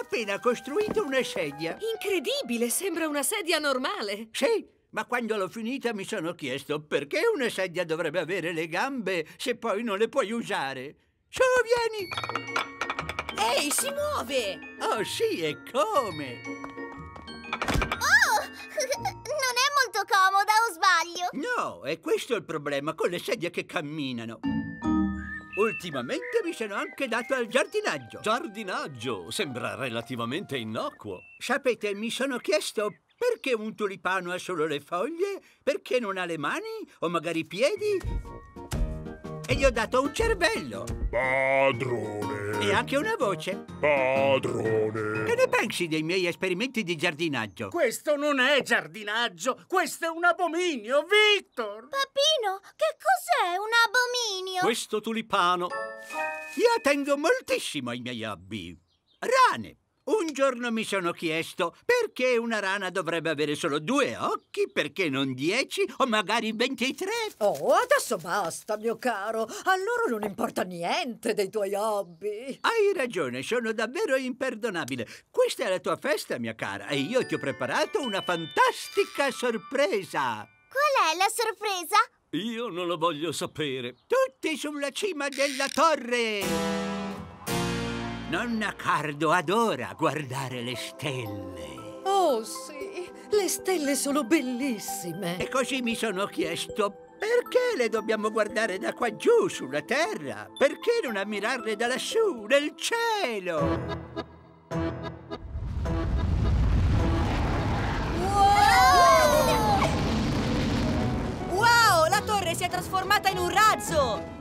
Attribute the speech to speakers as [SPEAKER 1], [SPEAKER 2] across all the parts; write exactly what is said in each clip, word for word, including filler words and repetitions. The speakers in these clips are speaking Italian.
[SPEAKER 1] appena costruito una sedia.
[SPEAKER 2] Incredibile, sembra una sedia normale.
[SPEAKER 1] Sì, ma quando l'ho finita mi sono chiesto perché una sedia dovrebbe avere le gambe se poi non le puoi usare. Su, vieni!
[SPEAKER 2] Ehi, si muove!
[SPEAKER 1] Oh sì, e come?
[SPEAKER 3] Oh! Non è molto comoda, o sbaglio?
[SPEAKER 1] No, è questo il problema con le sedie che camminano. Ultimamente mi sono anche dato al giardinaggio.
[SPEAKER 4] Giardinaggio? Sembra relativamente innocuo.
[SPEAKER 1] Sapete, mi sono chiesto perché un tulipano ha solo le foglie, perché non ha le mani o magari i piedi. E gli ho dato un cervello.
[SPEAKER 5] Padrone.
[SPEAKER 1] E anche una voce.
[SPEAKER 5] Padrone.
[SPEAKER 1] Che ne pensi dei miei esperimenti di giardinaggio?
[SPEAKER 6] Questo non è giardinaggio, questo è un abominio, Victor!
[SPEAKER 3] Papino, che cos'è un abominio?
[SPEAKER 4] Questo tulipano.
[SPEAKER 1] Io tengo moltissimo ai miei hobby. Rane. Un giorno mi sono chiesto perché una rana dovrebbe avere solo due occhi, perché non dieci o magari ventitré.
[SPEAKER 2] Oh, adesso basta, mio caro. A loro non importa niente dei tuoi hobby.
[SPEAKER 1] Hai ragione, sono davvero imperdonabile. Questa è la tua festa, mia cara, e io ti ho preparato una fantastica sorpresa.
[SPEAKER 3] Qual è la sorpresa?
[SPEAKER 4] Io non lo voglio sapere.
[SPEAKER 1] Tutti sulla cima della torre! Nonna Cardo adora guardare le stelle.
[SPEAKER 2] Oh, sì, le stelle sono bellissime.
[SPEAKER 1] E così mi sono chiesto, perché le dobbiamo guardare da qua giù, sulla terra? Perché non ammirarle da lassù, nel cielo?
[SPEAKER 2] Wow! Wow, la torre si è trasformata in un razzo!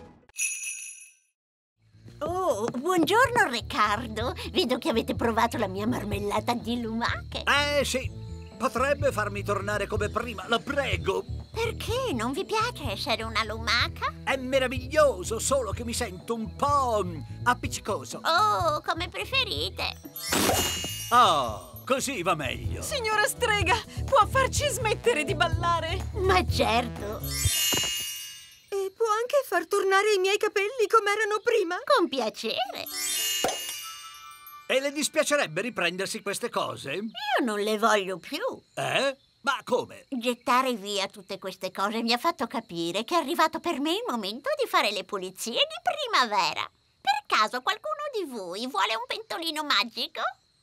[SPEAKER 3] Oh, buongiorno Riccardo. Vedo che avete provato la mia marmellata di lumache.
[SPEAKER 4] Eh sì, potrebbe farmi tornare come prima, la prego.
[SPEAKER 3] Perché? Non vi piace essere una lumaca?
[SPEAKER 4] È meraviglioso, solo che mi sento un po' appiccicoso.
[SPEAKER 3] Oh, come preferite.
[SPEAKER 4] Oh, così va meglio.
[SPEAKER 2] Signora strega, può farci smettere di ballare?
[SPEAKER 3] Ma certo.
[SPEAKER 2] E può anche far tornare i miei capelli come erano prima?
[SPEAKER 3] Con piacere.
[SPEAKER 4] E le dispiacerebbe riprendersi queste cose?
[SPEAKER 3] Io non le voglio più.
[SPEAKER 4] Eh? Ma come?
[SPEAKER 3] Gettare via tutte queste cose mi ha fatto capire che è arrivato per me il momento di fare le pulizie di primavera. Per caso qualcuno di voi vuole un pentolino magico?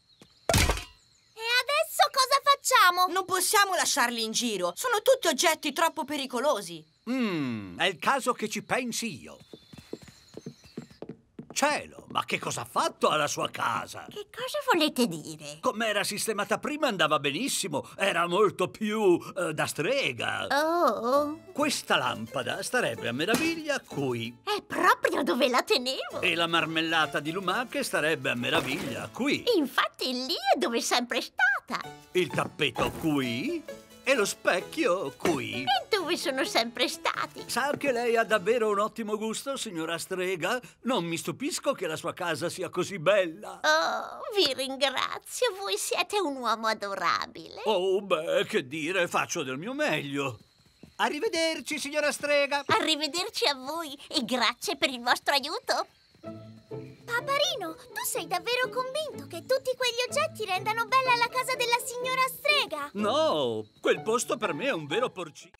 [SPEAKER 3] E adesso cosa facciamo?
[SPEAKER 2] Non possiamo lasciarli in giro. Sono tutti oggetti troppo pericolosi.
[SPEAKER 4] Mmm, è il caso che ci pensi io. Cielo, ma che cosa ha fatto alla sua casa?
[SPEAKER 3] Che cosa volete dire?
[SPEAKER 4] Come era sistemata prima andava benissimo, era molto più eh, da strega.
[SPEAKER 3] Oh,
[SPEAKER 4] Questa lampada starebbe a meraviglia qui.
[SPEAKER 3] è proprio dove la tenevo.
[SPEAKER 4] E la marmellata di lumache starebbe a meraviglia qui.
[SPEAKER 3] Infatti lì è dove è sempre stata.
[SPEAKER 4] Il tappeto qui e lo specchio qui.
[SPEAKER 3] E dove sono sempre stati.
[SPEAKER 4] Sa che lei ha davvero un ottimo gusto, signora strega? Non mi stupisco che la sua casa sia così bella.
[SPEAKER 3] Oh, vi ringrazio, voi siete un uomo adorabile.
[SPEAKER 4] Oh, beh, che dire, faccio del mio meglio. Arrivederci, signora strega.
[SPEAKER 3] Arrivederci a voi e grazie per il vostro aiuto. Paparino, tu sei davvero convinto che tutti quegli oggetti rendano bella la casa della signora strega?
[SPEAKER 4] No, quel posto per me è un vero porcino.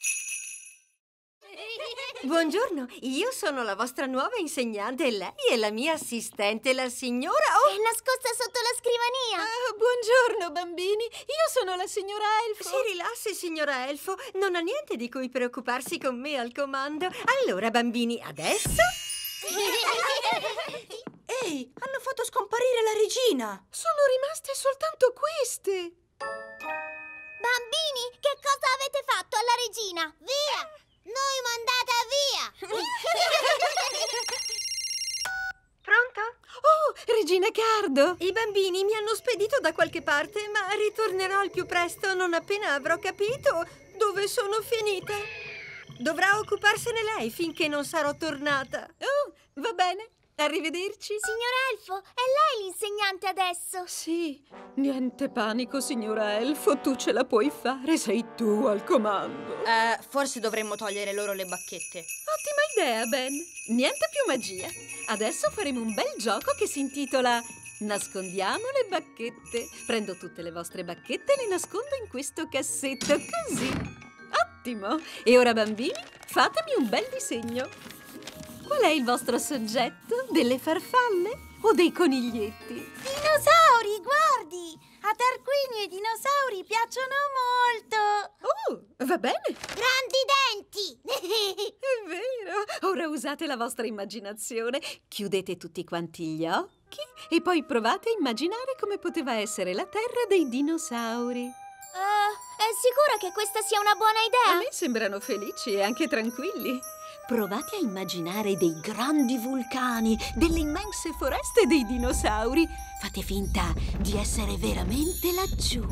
[SPEAKER 2] Buongiorno, io sono la vostra nuova insegnante e lei è la mia assistente, la signora...
[SPEAKER 3] È nascosta sotto la scrivania.
[SPEAKER 2] Ah, buongiorno, bambini. Io sono la signora Elfo. Si rilassi, signora Elfo. Non ha niente di cui preoccuparsi con me al comando. Allora, bambini, adesso... Ehi, hanno fatto scomparire la regina. Sono rimaste soltanto queste.
[SPEAKER 3] Bambini, che cosa avete fatto alla regina? Via! Noi mandata via!
[SPEAKER 2] Pronto? Oh, Regina Cardo! I bambini mi hanno spedito da qualche parte, ma ritornerò al più presto non appena avrò capito dove sono finita. Dovrà occuparsene lei finché non sarò tornata. Oh, va bene. Arrivederci.
[SPEAKER 3] Signora Elfo, è lei l'insegnante adesso?
[SPEAKER 2] Sì, niente panico, signora Elfo, tu ce la puoi fare, sei tu al comando.
[SPEAKER 7] Eh, forse dovremmo togliere loro le bacchette.
[SPEAKER 2] Ottima idea, Ben. Niente più magia. Adesso faremo un bel gioco che si intitola Nascondiamo le bacchette. Prendo tutte le vostre bacchette e le nascondo in questo cassetto, così. Ottimo! E ora, bambini, fatemi un bel disegno. Qual è il vostro soggetto? Delle farfalle o dei coniglietti?
[SPEAKER 3] Dinosauri, guardi! A Tarquinio i dinosauri piacciono molto!
[SPEAKER 2] Oh, va bene!
[SPEAKER 3] Grandi denti!
[SPEAKER 2] È vero! Ora usate la vostra immaginazione. Chiudete tutti quanti gli occhi e poi provate a immaginare come poteva essere la terra dei dinosauri.
[SPEAKER 3] Uh, è sicura che questa sia una buona idea?
[SPEAKER 2] A me sembrano felici e anche tranquilli. Provate a immaginare dei grandi vulcani, delle immense foreste dei dinosauri. Fate finta di essere veramente laggiù.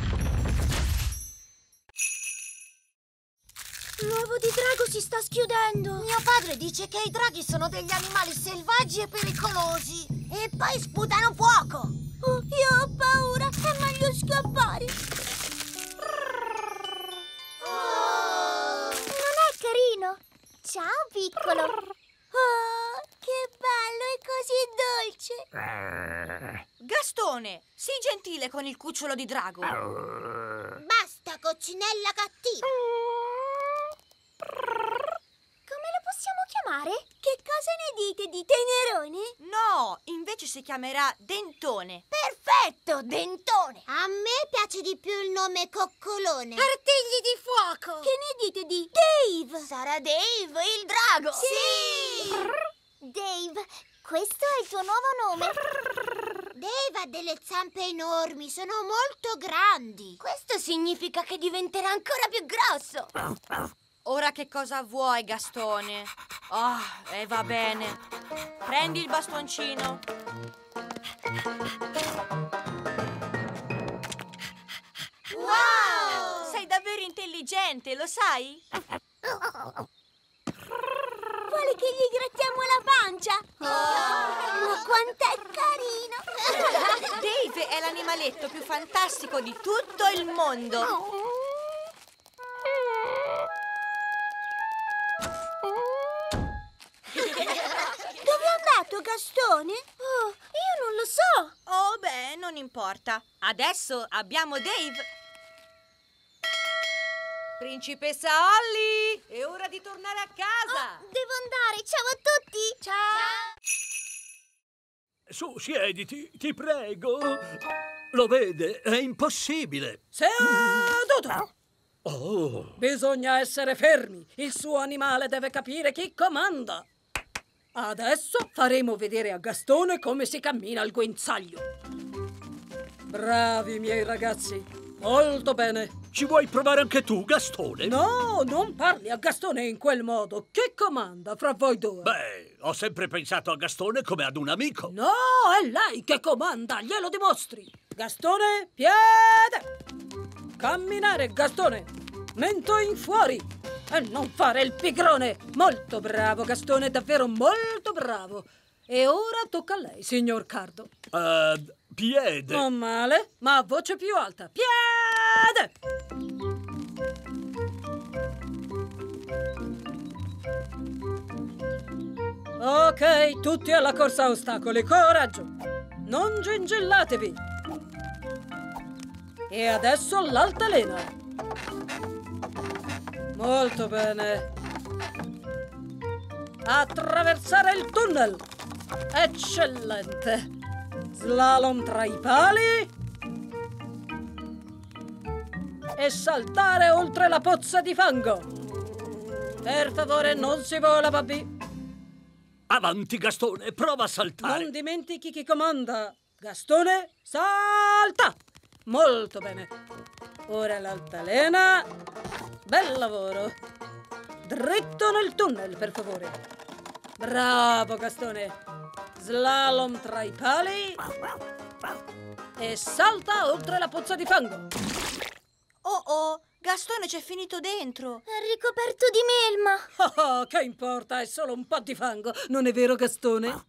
[SPEAKER 3] L'uovo di drago si sta schiudendo. Mio padre dice che i draghi sono degli animali selvaggi e pericolosi. E poi sputano fuoco. Oh, io ho paura. È meglio scappare. Oh. Non è carino. Ciao, piccolo. Oh, che bello e così dolce.
[SPEAKER 7] Gastone, sii gentile con il cucciolo di drago.
[SPEAKER 3] Basta, coccinella cattiva. Come lo possiamo chiamare? Che cosa ne dite di Tenerone?
[SPEAKER 7] No, invece si chiamerà Dentone.
[SPEAKER 3] Perfetto, Dentone. A me piace di più il nome Coccolone. Artigli di fuoco. Che ne dite di Dave? Sarà Dave, il drago. Sì! Dave, questo è il tuo nuovo nome? Dave ha delle zampe enormi, sono molto grandi. Questo significa che diventerà ancora più grosso.
[SPEAKER 7] Ora che cosa vuoi, Gastone? Ah, e va bene. Prendi il bastoncino.
[SPEAKER 3] Wow!
[SPEAKER 7] Sei davvero intelligente, lo sai?
[SPEAKER 3] Vuole che gli grattiamo la pancia? Oh, ma quant'è carino!
[SPEAKER 7] Dave è l'animaletto più fantastico di tutto il mondo.
[SPEAKER 3] Dove è andato Gastone? Oh, io non lo so.
[SPEAKER 7] Oh, beh, non importa. Adesso abbiamo Dave. Principessa Holly, è ora di tornare a casa.
[SPEAKER 3] Oh, devo andare. Ciao a tutti. Ciao.
[SPEAKER 4] Su, siediti, ti prego. Lo vede, è impossibile.
[SPEAKER 8] Seduto!
[SPEAKER 4] Oh.
[SPEAKER 8] Bisogna essere fermi. Il suo animale deve capire chi comanda. Adesso faremo vedere a Gastone come si cammina al guinzaglio. Bravi miei ragazzi, molto bene.
[SPEAKER 4] Ci vuoi provare anche tu, Gastone?
[SPEAKER 8] No, non parli a Gastone in quel modo. Chi comanda fra voi due?
[SPEAKER 4] Beh, ho sempre pensato a Gastone come ad un amico.
[SPEAKER 8] No, è lei che comanda, glielo dimostri. Gastone, piede! Camminare, Gastone! Mento in fuori! E non fare il pigrone! Molto bravo, Gastone, davvero molto bravo! E ora tocca a lei, signor Cardo.
[SPEAKER 4] Uh, piede.
[SPEAKER 8] Non male, ma a voce più alta. Piede! Ok, tutti alla corsa a ostacoli, coraggio! Non gingillatevi! E adesso l'altalena! Molto bene! Attraversare il tunnel! Eccellente! Slalom tra i pali! E saltare oltre la pozza di fango! Per favore, non si vola, babbi!
[SPEAKER 4] Avanti, Gastone, prova a saltare.
[SPEAKER 8] Non dimentichi chi comanda! Gastone, salta! Molto bene! Ora l'altalena. Bel lavoro. Dritto nel tunnel, per favore. Bravo, Gastone. Slalom tra i pali. E salta oltre la pozza di fango.
[SPEAKER 7] Oh, oh, Gastone c'è finito dentro.
[SPEAKER 3] È ricoperto di melma.
[SPEAKER 8] Oh, che importa, è solo un po' di fango. Non è vero, Gastone?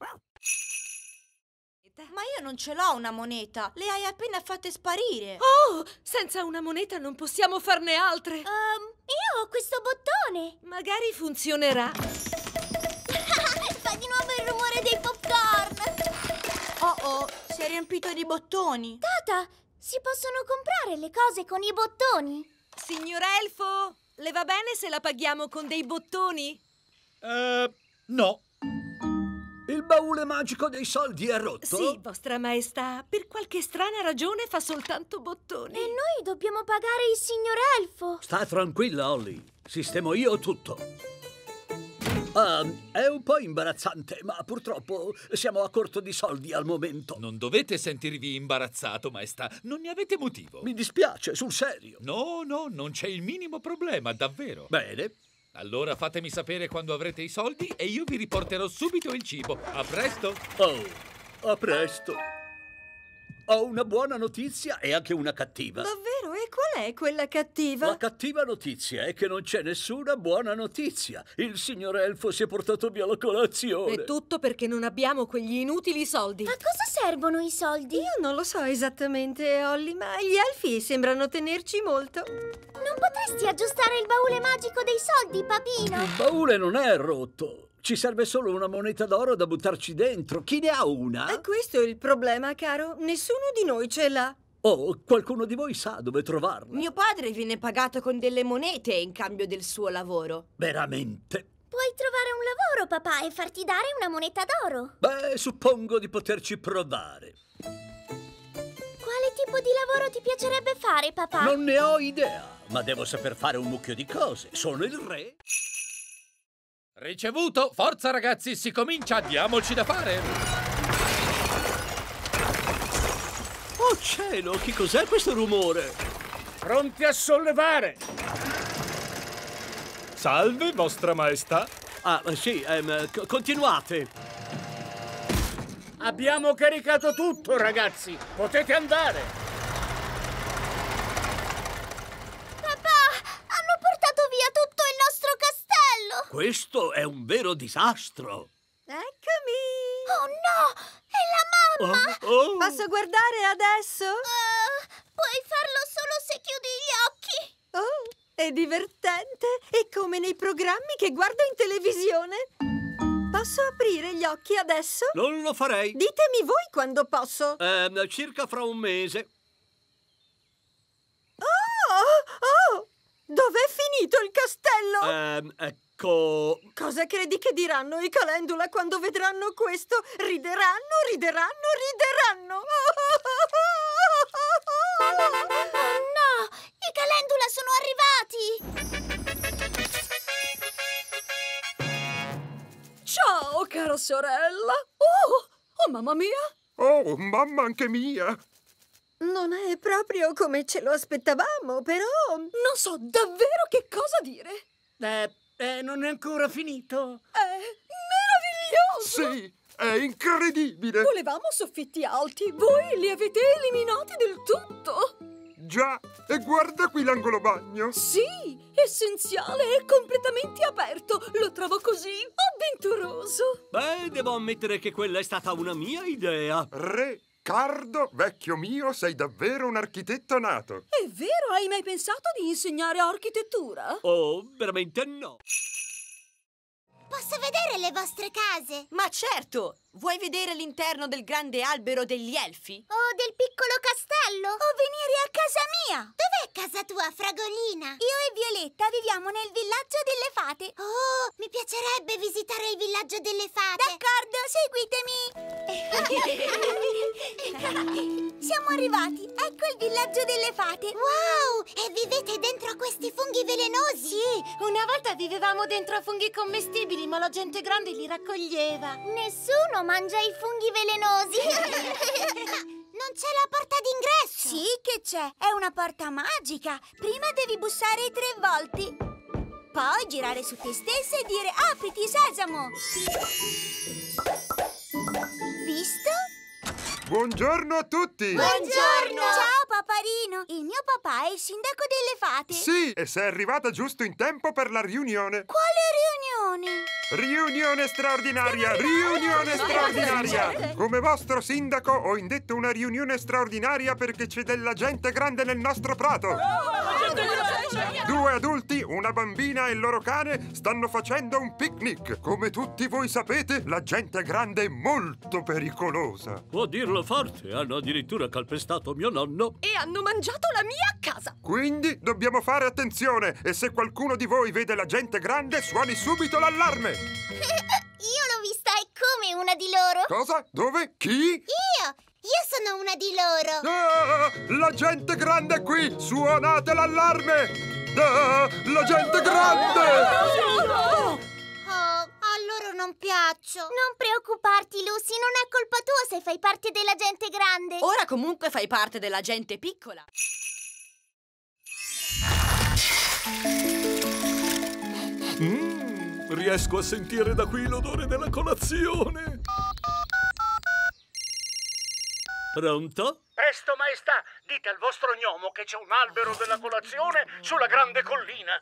[SPEAKER 7] Ma io non ce l'ho una moneta. Le hai appena fatte sparire.
[SPEAKER 2] Oh, senza una moneta non possiamo farne altre.
[SPEAKER 3] Um, io ho questo bottone.
[SPEAKER 2] Magari funzionerà.
[SPEAKER 3] Fa di nuovo il rumore dei popcorn.
[SPEAKER 7] Oh, oh, si è riempito di bottoni.
[SPEAKER 9] Tata, si possono comprare le cose con i bottoni?
[SPEAKER 2] Signor Elfo, le va bene se la paghiamo con dei bottoni?
[SPEAKER 4] Eh, no. Il baule magico dei soldi è rotto?
[SPEAKER 2] Sì, vostra maestà. Per qualche strana ragione fa soltanto bottoni.
[SPEAKER 9] E noi dobbiamo pagare il signor Elfo.
[SPEAKER 4] Sta tranquilla, Holly. Sistemo io tutto. Ah, è un po' imbarazzante, ma purtroppo siamo a corto di soldi al momento.
[SPEAKER 10] Non dovete sentirvi imbarazzato, maestà. Non ne avete motivo.
[SPEAKER 4] Mi dispiace, sul serio.
[SPEAKER 10] No, no, non c'è il minimo problema, davvero.
[SPEAKER 4] Bene.
[SPEAKER 10] Allora fatemi sapere quando avrete i soldi e io vi riporterò subito il cibo. A presto!
[SPEAKER 4] Oh, a presto. Ho una buona notizia e anche una cattiva.
[SPEAKER 2] Davvero? E qual è quella cattiva?
[SPEAKER 4] La cattiva notizia è che non c'è nessuna buona notizia. Il signor Elfo si è portato via la colazione.
[SPEAKER 2] È tutto perché non abbiamo quegli inutili soldi.
[SPEAKER 9] A cosa servono i soldi?
[SPEAKER 2] Io non lo so esattamente, Holly, ma gli elfi sembrano tenerci molto.
[SPEAKER 9] Non potresti aggiustare il baule magico dei soldi, papino?
[SPEAKER 4] Il baule non è rotto. Ci serve solo una moneta d'oro da buttarci dentro. Chi ne ha una?
[SPEAKER 2] E questo è il problema, caro. Nessuno di noi ce l'ha.
[SPEAKER 4] Oh, qualcuno di voi sa dove trovarla?
[SPEAKER 7] Mio padre viene pagato con delle monete in cambio del suo lavoro.
[SPEAKER 4] Veramente?
[SPEAKER 9] Puoi trovare un lavoro, papà, e farti dare una moneta d'oro.
[SPEAKER 4] Beh, suppongo di poterci provare.
[SPEAKER 9] Quale tipo di lavoro ti piacerebbe fare, papà?
[SPEAKER 4] Non ne ho idea, ma devo saper fare un mucchio di cose. Sono il re.
[SPEAKER 10] Ricevuto! Forza ragazzi, si comincia, diamoci da fare!
[SPEAKER 4] Oh cielo, che cos'è questo rumore?
[SPEAKER 6] Pronti a sollevare!
[SPEAKER 5] Salve, vostra maestà.
[SPEAKER 4] Ah, sì, ehm, continuate.
[SPEAKER 6] Abbiamo caricato tutto, ragazzi! Potete andare!
[SPEAKER 4] Questo è un vero disastro.
[SPEAKER 2] Eccomi!
[SPEAKER 9] Oh no! È la mamma!
[SPEAKER 4] Oh, oh.
[SPEAKER 2] Posso guardare adesso?
[SPEAKER 9] Uh, puoi farlo solo se chiudi gli occhi.
[SPEAKER 2] Oh, è divertente! È come nei programmi che guardo in televisione. Posso aprire gli occhi adesso?
[SPEAKER 4] Non lo farei.
[SPEAKER 2] Ditemi voi quando posso.
[SPEAKER 4] Eh, circa fra un mese.
[SPEAKER 2] Oh! Oh! Dov'è finito il castello?
[SPEAKER 4] Ehm, ecco...
[SPEAKER 2] Cosa credi che diranno i Calendula quando vedranno questo? Rideranno, rideranno, rideranno!
[SPEAKER 9] Oh no! I Calendula sono arrivati!
[SPEAKER 8] Ciao, cara sorella! Oh, oh, mamma mia!
[SPEAKER 5] Oh, mamma anche mia!
[SPEAKER 2] Non è proprio come ce lo aspettavamo, però...
[SPEAKER 8] Non so davvero che cosa dire!
[SPEAKER 6] Eh, eh, non è ancora finito?
[SPEAKER 8] È meraviglioso!
[SPEAKER 5] Sì, è incredibile!
[SPEAKER 8] Volevamo soffitti alti, voi li avete eliminati del tutto!
[SPEAKER 5] Già, e guarda qui l'angolo bagno!
[SPEAKER 8] Sì, essenziale e completamente aperto! Lo trovo così avventuroso!
[SPEAKER 4] Beh, devo ammettere che quella è stata una mia idea.
[SPEAKER 5] Re Cardo, vecchio mio, sei davvero un architetto nato!
[SPEAKER 8] È vero, hai mai pensato di insegnare architettura?
[SPEAKER 4] Oh, veramente no.
[SPEAKER 9] Posso vedere le vostre case?
[SPEAKER 7] Ma certo! Vuoi vedere l'interno del grande albero degli elfi?
[SPEAKER 9] O del piccolo castello? O venire a casa mia? Dov'è casa tua, Fragolina? Io e Violetta viviamo nel villaggio delle fate. Oh, mi piacerebbe visitare il villaggio delle fate. D'accordo, seguitemi. Siamo arrivati. Ecco il villaggio delle fate. Wow! E vivete dentro a questi funghi velenosi?
[SPEAKER 7] Sì, una volta vivevamo dentro a funghi commestibili, ma la gente grande li raccoglieva.
[SPEAKER 9] Nessuno mangia i funghi velenosi. Non c'è la porta d'ingresso? Sì che c'è, è una porta magica. Prima devi bussare tre volte, poi girare su te stessa e dire apriti sesamo. Visto?
[SPEAKER 5] Buongiorno a tutti!
[SPEAKER 9] Buongiorno! Ciao paparino, il mio papà è il sindaco delle fate.
[SPEAKER 5] Sì, e sei arrivata giusto in tempo per la riunione.
[SPEAKER 9] Quale riunione?
[SPEAKER 5] Riunione straordinaria! Riunione straordinaria! Come vostro sindaco ho indetto una riunione straordinaria perché c'è della gente grande nel nostro prato. Due adulti, una bambina e il loro cane stanno facendo un picnic. Come tutti voi sapete, la gente grande è molto pericolosa.
[SPEAKER 4] Può dirlo forte, hanno addirittura calpestato mio nonno.
[SPEAKER 2] E hanno mangiato la mia casa.
[SPEAKER 5] Quindi dobbiamo fare attenzione e se qualcuno di voi vede la gente grande, suoni subito l'allarme.
[SPEAKER 9] Io l'ho vista, è come una di loro.
[SPEAKER 5] Cosa? Dove? Chi?
[SPEAKER 9] Io! Io sono una di loro.
[SPEAKER 5] Ah, la gente grande è qui! Suonate l'allarme! Ah, la gente grande!
[SPEAKER 9] Oh, a loro non piaccio. Non preoccuparti, Lucy, non è colpa tua se fai parte della gente grande.
[SPEAKER 7] Ora comunque fai parte della gente piccola.
[SPEAKER 11] Mm, riesco a sentire da qui l'odore della colazione.
[SPEAKER 4] Pronto?
[SPEAKER 6] Presto, maestà, dite al vostro gnomo che c'è un albero della colazione sulla grande collina.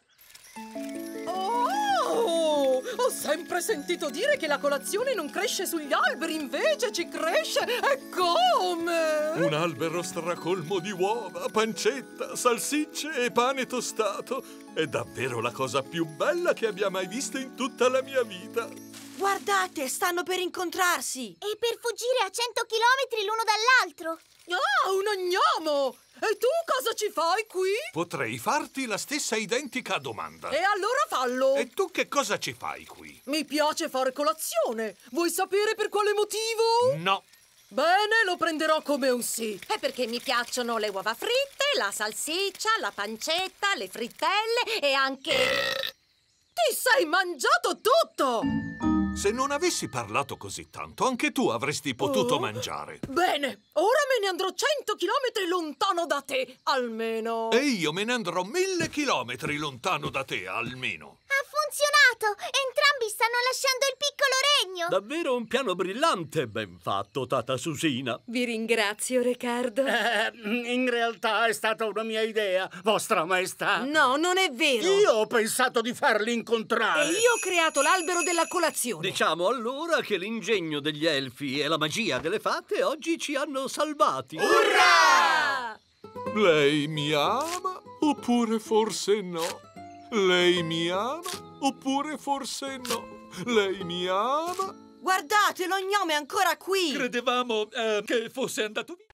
[SPEAKER 8] Oh, ho sempre sentito dire che la colazione non cresce sugli alberi, invece ci cresce. E come?
[SPEAKER 11] Un albero stracolmo di uova, pancetta, salsicce e pane tostato. È davvero la cosa più bella che abbia mai visto in tutta la mia vita.
[SPEAKER 7] Guardate, stanno per incontrarsi.
[SPEAKER 9] E per fuggire a cento chilometri l'uno dall'altro.
[SPEAKER 8] Ah, un gnomo! E tu cosa ci fai qui?
[SPEAKER 11] Potrei farti la stessa identica domanda.
[SPEAKER 8] E allora fallo!
[SPEAKER 11] E tu che cosa ci fai qui?
[SPEAKER 8] Mi piace fare colazione. Vuoi sapere per quale motivo?
[SPEAKER 11] No.
[SPEAKER 8] Bene, lo prenderò come un sì.
[SPEAKER 2] È perché mi piacciono le uova fritte, la salsiccia, la pancetta, le frittelle e anche...
[SPEAKER 8] Ti sei mangiato tutto!
[SPEAKER 11] Se non avessi parlato così tanto, anche tu avresti potuto
[SPEAKER 8] Oh.
[SPEAKER 11] mangiare.
[SPEAKER 8] Bene, ora me ne andrò cento chilometri lontano da te, almeno.
[SPEAKER 11] E io me ne andrò mille chilometri lontano da te, almeno.
[SPEAKER 9] Ha funzionato! Entrambi stanno lasciando il piccolo regno.
[SPEAKER 4] Davvero un piano brillante, ben fatto, tata Susina.
[SPEAKER 2] Vi ringrazio, Riccardo.
[SPEAKER 6] Eh, in realtà è stata una mia idea, vostra maestà.
[SPEAKER 7] No, non è vero.
[SPEAKER 6] Io ho pensato di farli incontrare.
[SPEAKER 7] E io ho creato l'albero della colazione.
[SPEAKER 4] Diciamo allora che l'ingegno degli elfi e la magia delle fate oggi ci hanno salvati.
[SPEAKER 7] Urrà!
[SPEAKER 11] Lei mi ama oppure forse no? Lei mi ama oppure forse no? Lei mi ama?
[SPEAKER 7] Guardate, lo gnome è ancora qui.
[SPEAKER 10] Credevamo eh, che fosse andato via.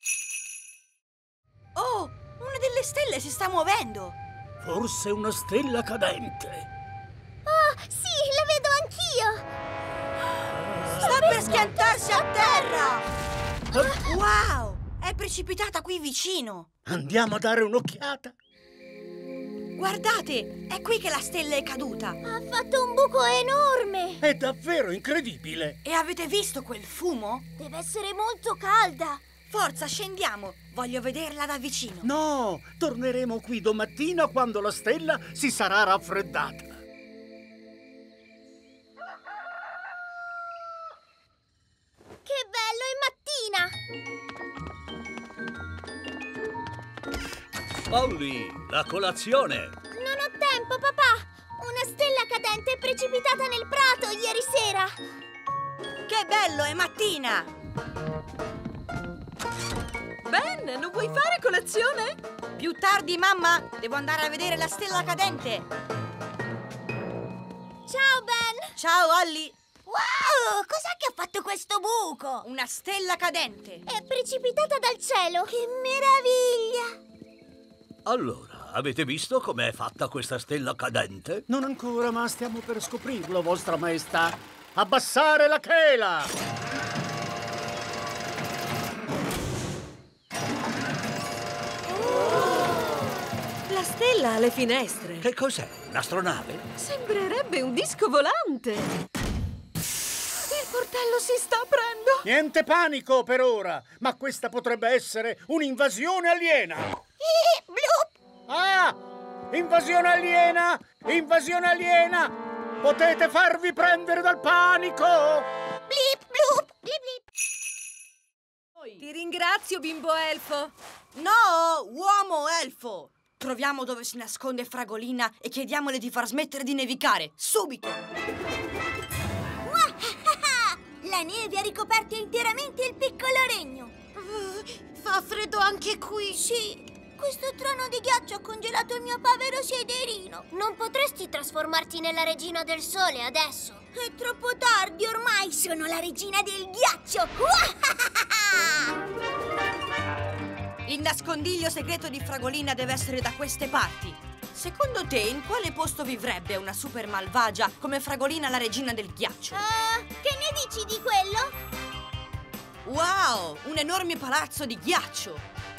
[SPEAKER 7] Oh, una delle stelle si sta muovendo.
[SPEAKER 6] Forse una stella cadente.
[SPEAKER 9] Oh, sì, la vedo anch'io.
[SPEAKER 7] Sta per schiantarsi a terra. Wow, è precipitata qui vicino.
[SPEAKER 6] Andiamo a dare un'occhiata.
[SPEAKER 7] Guardate, è qui che la stella è caduta.
[SPEAKER 9] Ha fatto un buco enorme.
[SPEAKER 6] È davvero incredibile.
[SPEAKER 7] E avete visto quel fumo?
[SPEAKER 9] Deve essere molto calda.
[SPEAKER 7] Forza, scendiamo. Voglio vederla da vicino.
[SPEAKER 6] No, torneremo qui domattina quando la stella si sarà raffreddata.
[SPEAKER 9] Che bello, è mattina.
[SPEAKER 4] Polly, la colazione.
[SPEAKER 9] Non ho tempo, papà. Una stella cadente è precipitata nel prato ieri sera.
[SPEAKER 7] Che bello, è mattina.
[SPEAKER 2] Ben, non vuoi fare colazione?
[SPEAKER 7] Più tardi, mamma. Devo andare a vedere la stella cadente.
[SPEAKER 9] Ciao, Ben.
[SPEAKER 7] Ciao, Holly.
[SPEAKER 9] Wow, cos'è che ha fatto questo buco?
[SPEAKER 7] Una stella cadente.
[SPEAKER 9] È precipitata dal cielo. Che meraviglia.
[SPEAKER 4] Allora, avete visto com'è fatta questa stella cadente?
[SPEAKER 6] Non ancora, ma stiamo per scoprirlo, vostra maestà. Abbassare la chela!
[SPEAKER 2] La stella ha le finestre.
[SPEAKER 4] Che cos'è? Un'astronave?
[SPEAKER 2] Sembrerebbe un disco volante. Il portello si sta aprendo.
[SPEAKER 6] Niente panico per ora, ma questa potrebbe essere un'invasione aliena.
[SPEAKER 9] Eh, blup.
[SPEAKER 6] Ah! Invasione aliena! Invasione aliena! Potete farvi prendere dal panico!
[SPEAKER 9] Blip, blup, blip, blip.
[SPEAKER 2] Ti ringrazio, bimbo elfo.
[SPEAKER 7] No, uomo elfo. Troviamo dove si nasconde Fragolina e chiediamole di far smettere di nevicare, subito!
[SPEAKER 9] La neve ha ricoperto interamente il piccolo regno.
[SPEAKER 3] Uh, fa freddo anche qui.
[SPEAKER 9] Sì, Questo trono di ghiaccio ha congelato il mio povero sederino. Non potresti trasformarti nella regina del sole adesso? È troppo tardi, ormai sono la regina del ghiaccio!
[SPEAKER 7] Il nascondiglio segreto di Fragolina deve essere da queste parti. Secondo te, in quale posto vivrebbe una super malvagia come Fragolina, la regina del ghiaccio?
[SPEAKER 9] Uh, che ne dici di quello?
[SPEAKER 7] Wow! Un enorme palazzo di ghiaccio!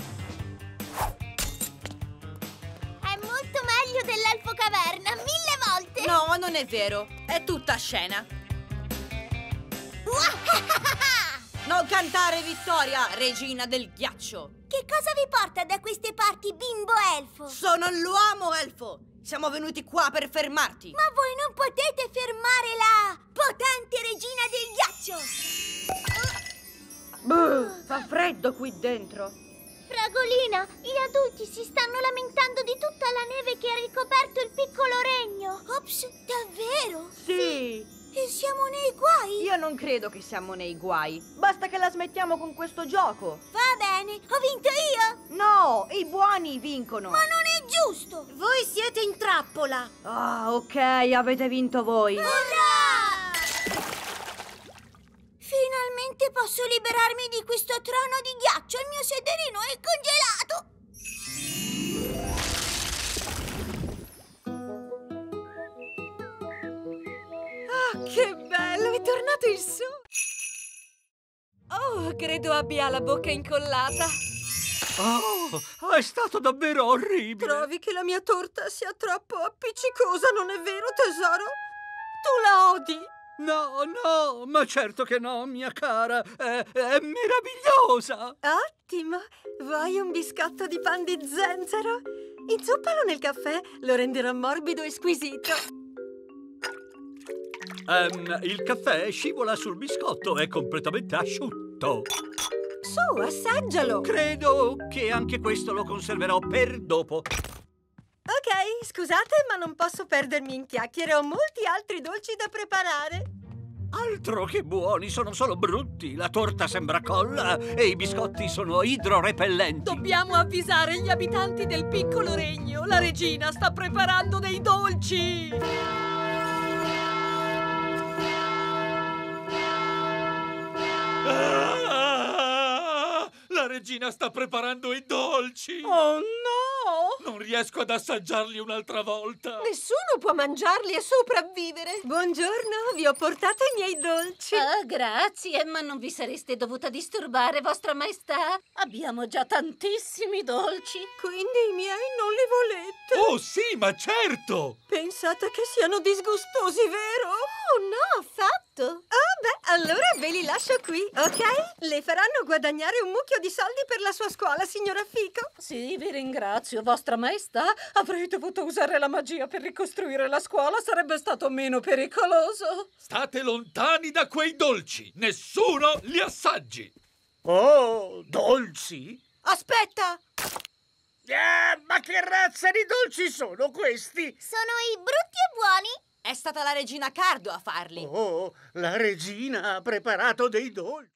[SPEAKER 9] È molto meglio dell'elfo caverna, mille volte!
[SPEAKER 7] No, non è vero. È tutta scena. Non cantare vittoria, regina del ghiaccio!
[SPEAKER 9] Che cosa vi porta da queste parti, bimbo elfo?
[SPEAKER 7] Sono l'uomo elfo! Siamo venuti qua per fermarti!
[SPEAKER 9] Ma voi non potete fermare la potente regina del ghiaccio!
[SPEAKER 2] Buh, fa freddo qui dentro!
[SPEAKER 9] Fragolina, gli adulti si stanno lamentando di tutta la neve che ha ricoperto il piccolo regno! Ops, davvero?
[SPEAKER 2] Sì!
[SPEAKER 9] E siamo nei guai?
[SPEAKER 2] Io non credo che siamo nei guai. Basta che la smettiamo con questo gioco.
[SPEAKER 9] Va bene, ho vinto io?
[SPEAKER 2] No, i buoni vincono.
[SPEAKER 9] Ma non è giusto! Voi siete in trappola!
[SPEAKER 2] Ah, ok, avete vinto voi.
[SPEAKER 9] Urrà! Finalmente posso liberarmi di questo trono di ghiaccio. Il mio sederino è congelato.
[SPEAKER 2] Che bello, è tornato il sole! Oh, credo abbia la bocca incollata.
[SPEAKER 1] Oh, è stato davvero orribile!
[SPEAKER 2] Trovi che la mia torta sia troppo appiccicosa, non è vero, tesoro? Tu la odi?
[SPEAKER 1] No, no, ma certo che no, mia cara! È, è meravigliosa!
[SPEAKER 2] Ottimo! Vuoi un biscotto di pan di zenzero? Inzuppalo nel caffè, lo renderà morbido e squisito.
[SPEAKER 1] Um, il caffè scivola sul biscotto, è completamente asciutto.
[SPEAKER 2] Su, assaggialo!
[SPEAKER 1] Credo che anche questo lo conserverò per dopo.
[SPEAKER 2] Ok, scusate, ma non posso perdermi in chiacchiere. Ho molti altri dolci da preparare.
[SPEAKER 1] Altro che buoni, sono solo brutti. La torta sembra colla e i biscotti sono idrorepellenti.
[SPEAKER 2] Dobbiamo avvisare gli abitanti del piccolo regno. La regina sta preparando dei dolci.
[SPEAKER 10] Ah, la regina sta preparando i dolci!
[SPEAKER 2] Oh no!
[SPEAKER 10] Non riesco ad assaggiarli un'altra volta!
[SPEAKER 2] Nessuno può mangiarli e sopravvivere! Buongiorno, vi ho portato i miei dolci!
[SPEAKER 8] Ah, grazie, ma non vi sareste dovuta disturbare, vostra maestà? Abbiamo già tantissimi dolci!
[SPEAKER 2] Quindi i miei non li volete?
[SPEAKER 10] Oh sì, ma certo!
[SPEAKER 2] Pensate che siano disgustosi, vero?
[SPEAKER 9] Oh no, affatto!
[SPEAKER 2] Ah beh, allora ve li lascio qui, ok? Le faranno guadagnare un mucchio di soldi per la sua scuola, signora Fico.
[SPEAKER 8] Sì, vi ringrazio, vostra maestà. Avrei dovuto usare la magia per ricostruire la scuola, sarebbe stato meno pericoloso.
[SPEAKER 10] State lontani da quei dolci! Nessuno li assaggi!
[SPEAKER 6] Oh, dolci?
[SPEAKER 7] Aspetta!
[SPEAKER 6] Eh, ma che razza di dolci sono questi?
[SPEAKER 9] Sono i brutti e buoni?
[SPEAKER 7] È stata la regina Cardo a farli.
[SPEAKER 6] Oh, la regina ha preparato dei dolci.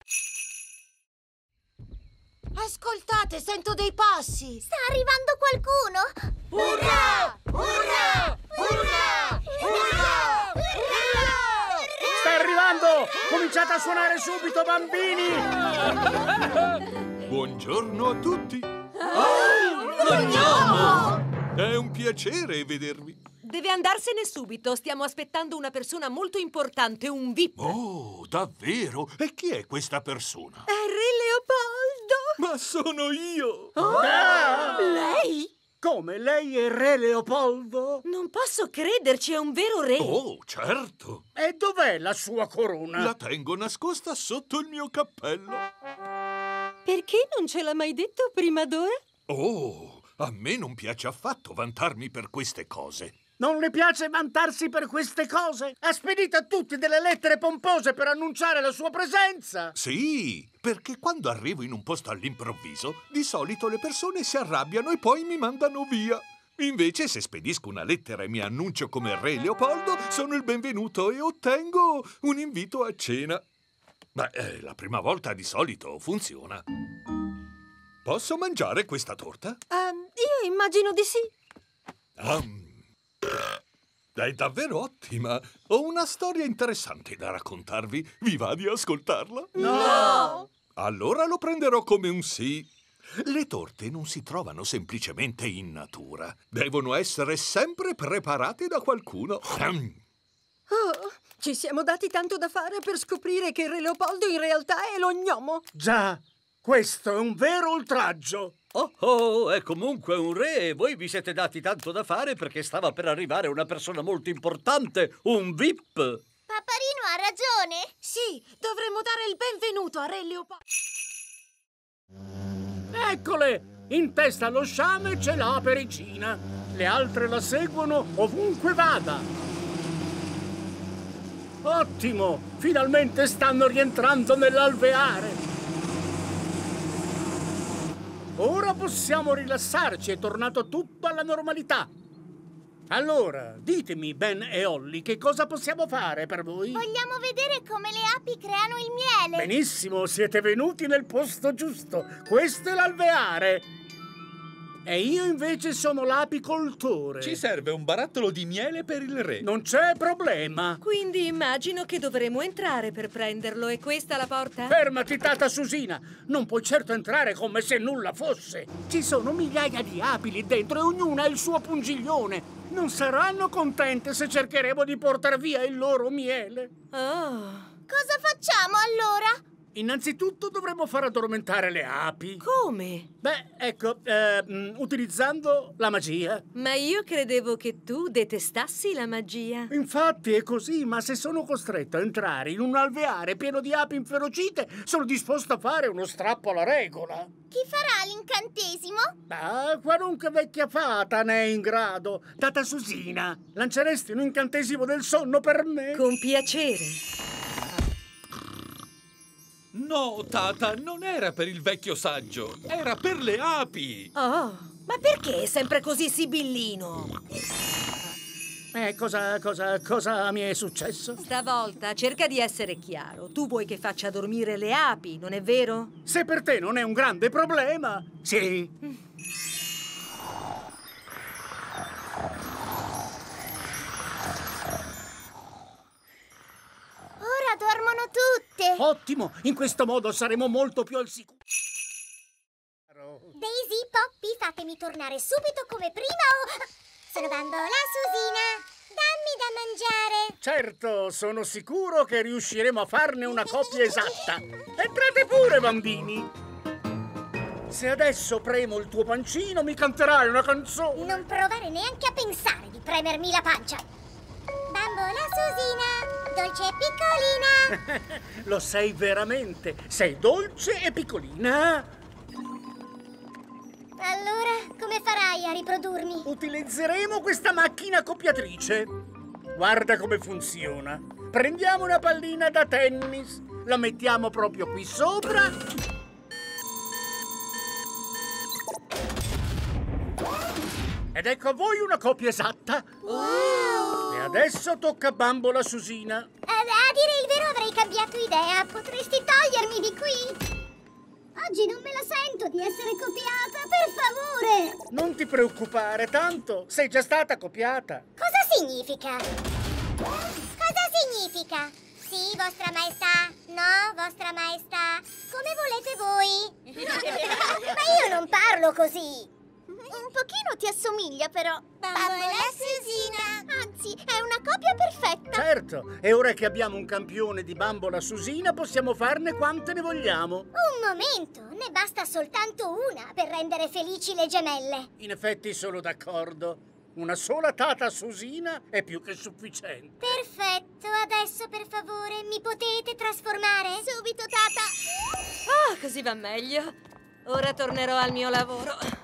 [SPEAKER 9] Ascoltate, sento dei passi. Sta arrivando qualcuno. Urrà! Urrà! Urrà! Urrà! Urrà!
[SPEAKER 6] Sta arrivando! Cominciate a suonare subito, bambini!
[SPEAKER 11] Buongiorno a tutti!
[SPEAKER 2] Oh,
[SPEAKER 11] buongiorno! È un piacere vedervi.
[SPEAKER 2] Deve andarsene subito, stiamo aspettando una persona molto importante, un V I P.
[SPEAKER 11] Oh, davvero? E chi è questa persona?
[SPEAKER 2] È Re Leopoldo!
[SPEAKER 11] Ma sono io!
[SPEAKER 2] Oh, ah! Lei?
[SPEAKER 6] Come, lei è Re Leopoldo?
[SPEAKER 2] Non posso crederci, è un vero re!
[SPEAKER 11] Oh, certo!
[SPEAKER 6] E dov'è la sua corona?
[SPEAKER 11] La tengo nascosta sotto il mio cappello.
[SPEAKER 2] Perché non ce l'ha mai detto prima d'ora?
[SPEAKER 11] Oh, a me non piace affatto vantarmi per queste cose.
[SPEAKER 6] Non le piace vantarsi per queste cose? Ha spedito a tutti delle lettere pompose per annunciare la sua presenza!
[SPEAKER 11] Sì, perché quando arrivo in un posto all'improvviso, di solito le persone si arrabbiano e poi mi mandano via. Invece, se spedisco una lettera e mi annuncio come Re Leopoldo, sono il benvenuto e ottengo un invito a cena. Beh, eh, la prima volta di solito funziona. Posso mangiare questa torta?
[SPEAKER 2] Um, immagino di sì.
[SPEAKER 11] Um, è davvero ottima. Ho una storia interessante da raccontarvi. Vi va di ascoltarla?
[SPEAKER 2] No!
[SPEAKER 11] Allora lo prenderò come un sì. Le torte non si trovano semplicemente in natura. Devono essere sempre preparate da qualcuno.
[SPEAKER 2] Oh, ci siamo dati tanto da fare per scoprire che il re Leopoldo in realtà è lo gnomo.
[SPEAKER 6] Già, questo è un vero oltraggio.
[SPEAKER 4] Oh, oh, è comunque un re e voi vi siete dati tanto da fare perché stava per arrivare una persona molto importante, un V I P.
[SPEAKER 9] Paparino ha ragione.
[SPEAKER 2] Sì, dovremmo dare il benvenuto a re Leopoldo.
[SPEAKER 6] Eccole! In testa allo sciame c'è la pericina. Le altre la seguono ovunque vada. Ottimo! Finalmente stanno rientrando nell'alveare. Ora possiamo rilassarci, è tornato tutto alla normalità. Allora, ditemi, Ben e Ollie, che cosa possiamo fare per voi?
[SPEAKER 9] Vogliamo vedere come le api creano il miele.
[SPEAKER 6] Benissimo, siete venuti nel posto giusto. Questo è l'alveare. E io invece sono l'apicoltore.
[SPEAKER 10] Ci serve un barattolo di miele per il re.
[SPEAKER 6] Non c'è problema.
[SPEAKER 2] Quindi immagino che dovremo entrare per prenderlo. È questa la porta?
[SPEAKER 6] Fermati, tata Susina. Non puoi certo entrare come se nulla fosse. Ci sono migliaia di api lì dentro e ognuna ha il suo pungiglione. Non saranno contente se cercheremo di portar via il loro miele.
[SPEAKER 2] Oh.
[SPEAKER 9] Cosa facciamo allora?
[SPEAKER 6] Innanzitutto dovremmo far addormentare le api.
[SPEAKER 2] Come?
[SPEAKER 6] Beh, ecco, eh, utilizzando la magia.
[SPEAKER 2] Ma io credevo che tu detestassi la magia.
[SPEAKER 6] Infatti è così, ma se sono costretto a entrare in un alveare pieno di api inferocite, sono disposto a fare uno strappo alla regola.
[SPEAKER 9] Chi farà l'incantesimo?
[SPEAKER 6] Ah, qualunque vecchia fata ne è in grado. Tata Susina, lanceresti un incantesimo del sonno per me?
[SPEAKER 2] Con piacere.
[SPEAKER 10] No, Tata, non era per il vecchio saggio, era per le api.
[SPEAKER 2] Oh, ma perché è sempre così sibillino?
[SPEAKER 6] Eh, cosa, cosa, cosa mi è successo?
[SPEAKER 2] Stavolta cerca di essere chiaro. Tu vuoi che faccia dormire le api, non è vero?
[SPEAKER 6] Se per te non è un grande problema, sì.
[SPEAKER 9] Ora dormono tutte.
[SPEAKER 6] Ottimo, in questo modo saremo molto più al sicuro.
[SPEAKER 9] Daisy, Poppy, fatemi tornare subito come prima o... Sono Bambola Susina, dammi da mangiare.
[SPEAKER 6] Certo, sono sicuro che riusciremo a farne una copia esatta. Entrate pure, bambini. Se adesso premo il tuo pancino, mi canterai una canzone.
[SPEAKER 9] Non provare neanche a pensare di premermi la pancia. Bambola Susina, dolce e piccolina.
[SPEAKER 6] Lo sei veramente. Sei dolce e piccolina.
[SPEAKER 9] Allora, come farai a riprodurmi?
[SPEAKER 6] Utilizzeremo questa macchina copiatrice. Guarda come funziona. Prendiamo una pallina da tennis, la mettiamo proprio qui sopra. Ed ecco a voi una copia esatta.
[SPEAKER 9] Wow!
[SPEAKER 6] E adesso tocca a Bambola Susina.
[SPEAKER 9] A, a dire il vero avrei cambiato idea. Potresti togliermi di qui? Oggi non me la sento di essere copiata, per favore!
[SPEAKER 6] Non ti preoccupare, tanto sei già stata copiata.
[SPEAKER 9] Cosa significa? Cosa significa? Sì, vostra maestà. No, vostra maestà. Come volete voi. Ma io non parlo così. Un pochino ti assomiglia, però. Bambola Susina. Anzi, è una copia perfetta.
[SPEAKER 6] Certo, e ora che abbiamo un campione di Bambola Susina, possiamo farne quante ne vogliamo.
[SPEAKER 9] Un momento, ne basta soltanto una per rendere felici le gemelle.
[SPEAKER 6] In effetti sono d'accordo. Una sola tata Susina è più che sufficiente.
[SPEAKER 9] Perfetto, adesso per favore mi potete trasformare? Subito, tata.
[SPEAKER 2] Ah, così va meglio. Ora tornerò al mio lavoro.